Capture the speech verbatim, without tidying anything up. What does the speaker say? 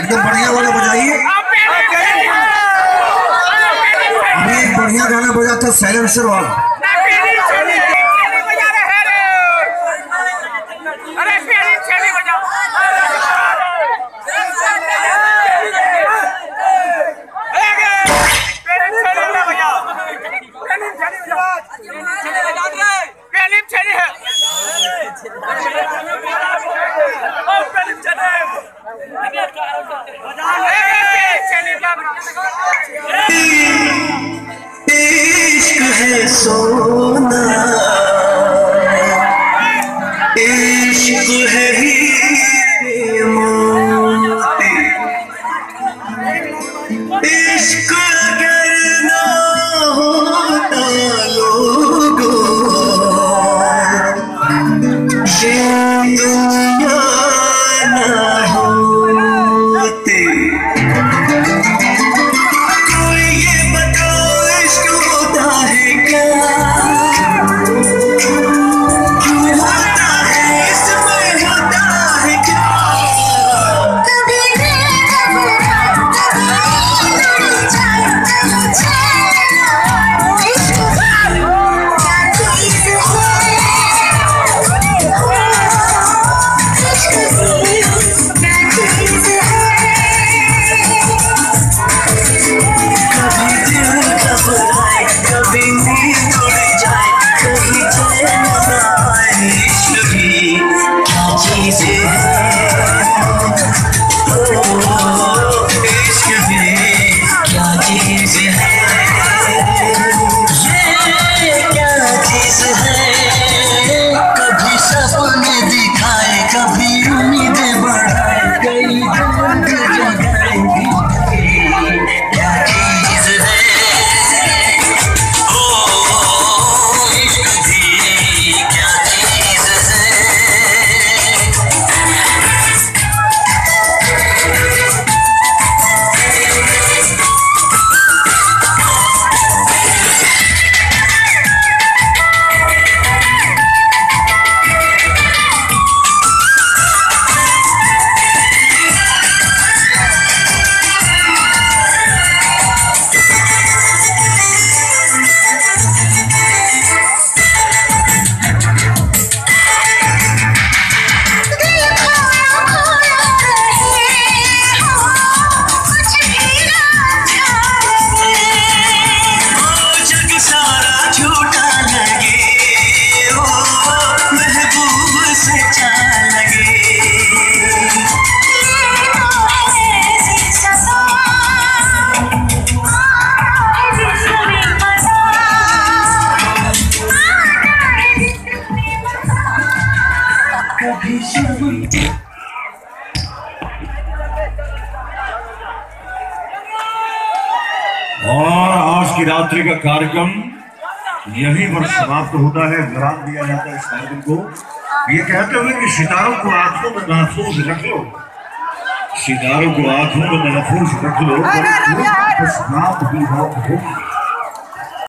एकदम बढ़िया वाला बजाइए। अभी एक बढ़िया गाना बजा था साइलेंसर वाला। इश्क है सोना, इश्क है हीरे मोती, इश्क अगर ना होता लोगों ये दुनिया ना होती। और आज की रात्रि का कार्यक्रम यहीं पर समाप्त होता है। विराम दिया जाता है इस कार्यक्रम को ये कहते हुए कि सितारों को आंखों में महफूज रख लो, सितारों को आंखों में महफूज रख लो, बस रात भी रात होगी।